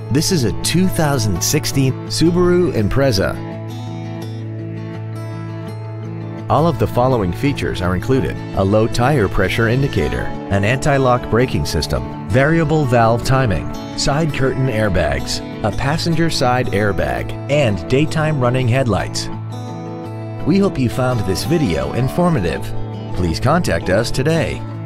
This is a 2016 Subaru Impreza. All of the following features are included: a low tire pressure indicator, an anti-lock braking system, variable valve timing, side curtain airbags, a passenger side airbag, and daytime running headlights. We hope you found this video informative. Please contact us today.